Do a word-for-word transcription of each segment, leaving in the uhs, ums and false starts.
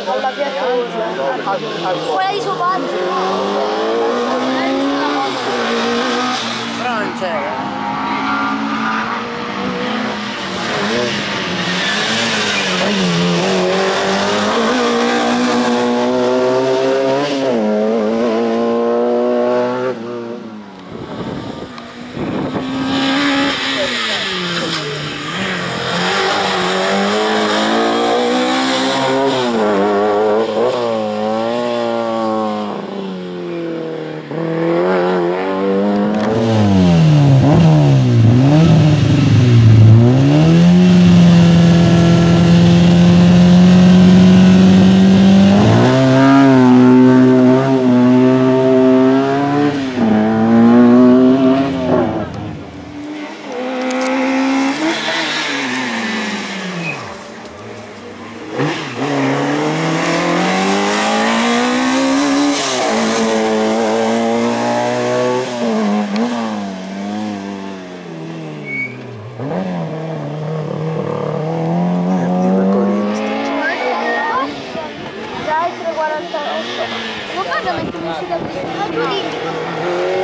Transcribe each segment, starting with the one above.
alla piattura. Quella di suo padre. Francia. Ma cosa mettermi su da qui? Ma tu dimmi.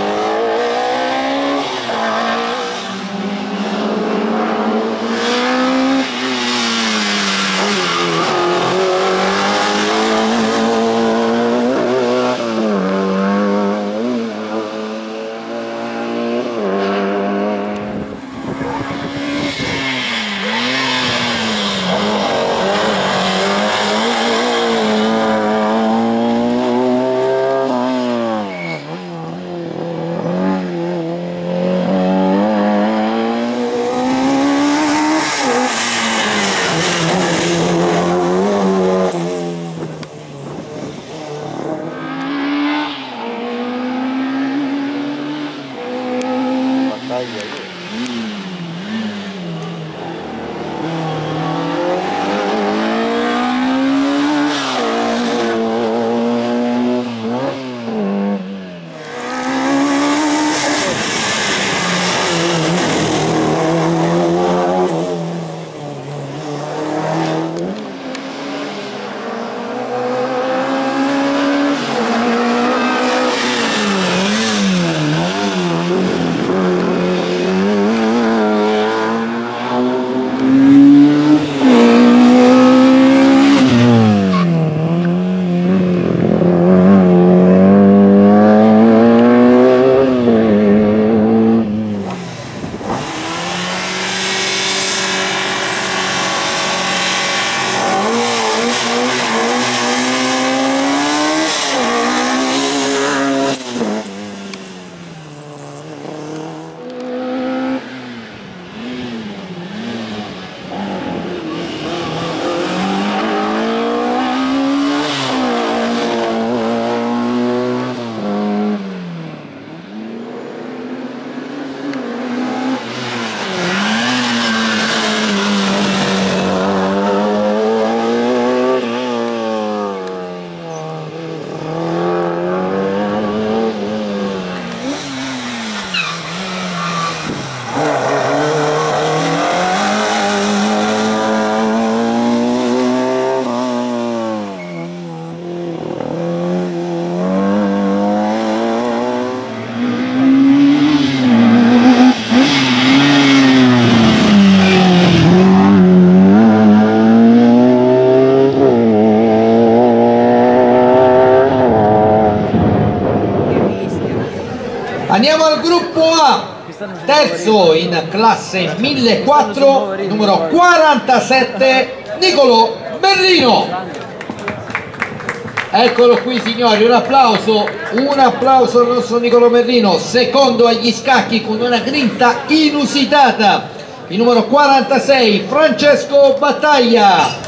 Andiamo al gruppo A, terzo in classe millequattrocento, numero quarantasette, Nicolò Merlino. Eccolo qui signori, un applauso, un applauso al nostro Nicolò Merlino, secondo agli scacchi con una grinta inusitata, il numero quarantasei, Francesco Battaglia.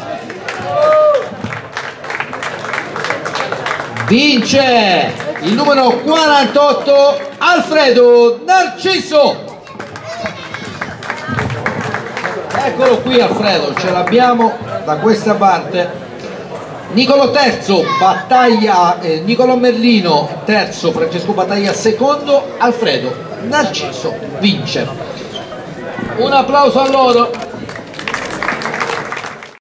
Vince il numero quarantotto, Alfredo Narciso. Eccolo qui Alfredo, ce l'abbiamo da questa parte. Nicolò terzo, Battaglia, eh, Nicolò Merlino terzo, Francesco Battaglia secondo, Alfredo Narciso vince. Un applauso a loro.